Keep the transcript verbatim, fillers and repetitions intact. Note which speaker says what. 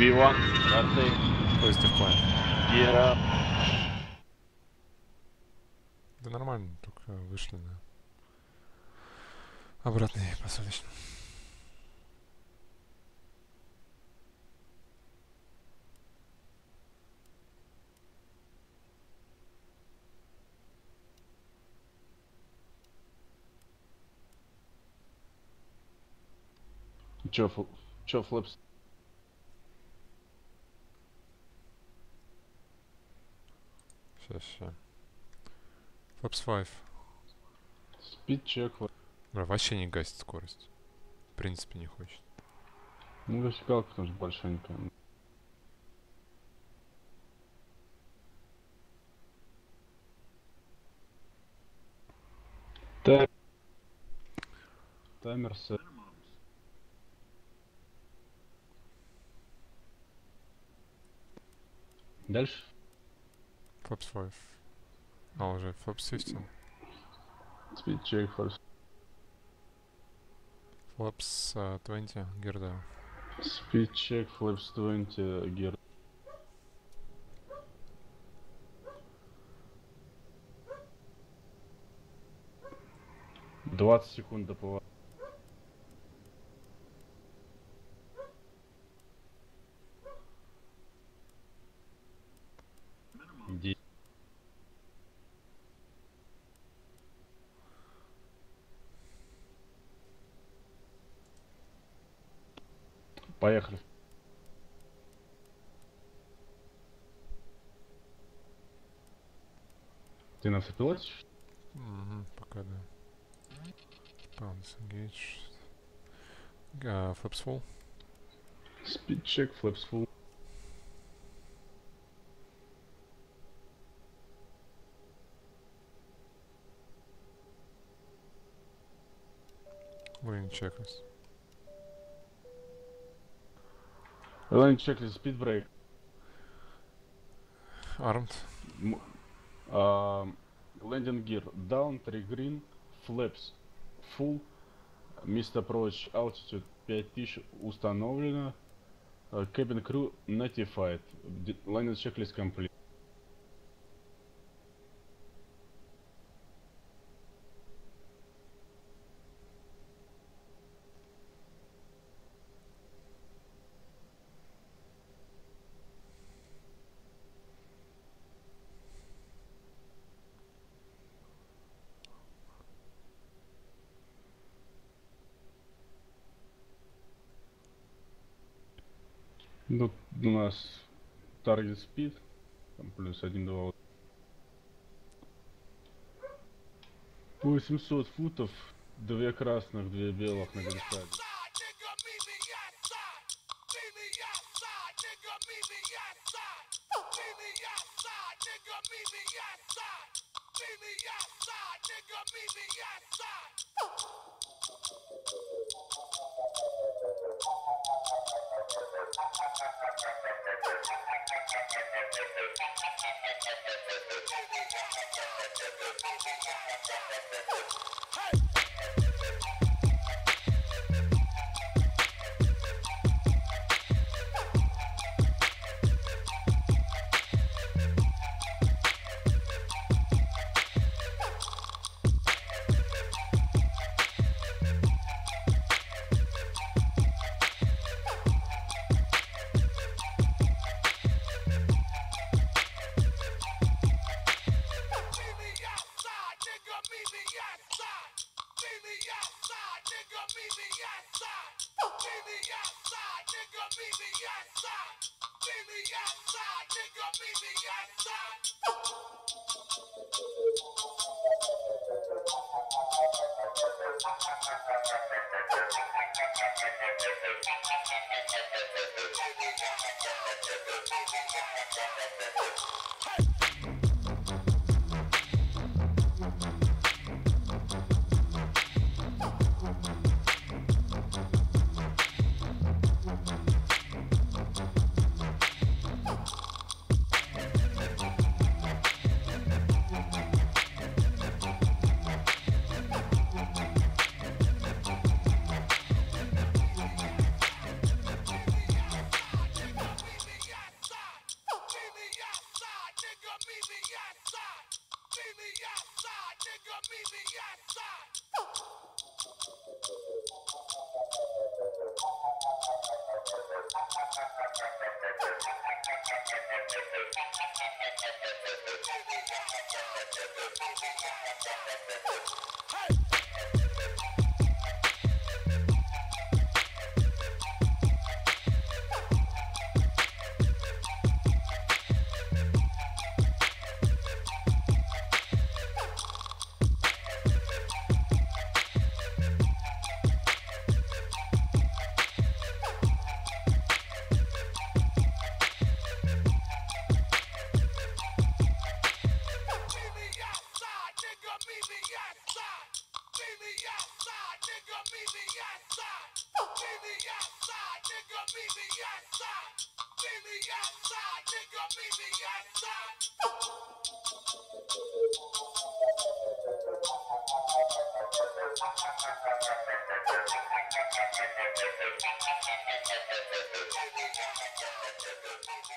Speaker 1: ви один, rotate,
Speaker 2: Positive climb.
Speaker 1: gear up.
Speaker 2: Да нормально, только вышли на обратный посадочный.
Speaker 1: Чё, фл... Чё, флэпс?
Speaker 2: Сейчас, сейчас. Flaps пять.
Speaker 1: Спид чек.
Speaker 2: Бля, вообще не гасит скорость. В принципе, не хочет.
Speaker 1: Ну, вертикалка тоже большенькая. Тай... Таймер сет. Дальше?
Speaker 2: Flaps пять. А, уже Flaps пятьдесят.
Speaker 1: Speed check first.
Speaker 2: Flaps uh, двадцать, gear down.
Speaker 1: Speed check, flaps двадцать, gear. двадцать секунд до поворота. десять. Поехали. Ты на автопилоте?
Speaker 2: Угу, пока да. Bounce engage. Uh, flaps full.
Speaker 1: Speed check, flaps full.
Speaker 2: Lane checklist.
Speaker 1: Lane checklist, speed brake.
Speaker 2: Armed.
Speaker 1: M uh, landing gear down, three green, flaps full, missed approach altitude пять тысяч установлено, uh, cabin crew notified, landing checklist complete. Ну, у нас target speed, там плюс один-два. восемьсот футов, две красных, две белых на глиссаде.
Speaker 3: Meet me outside, nigga, meet me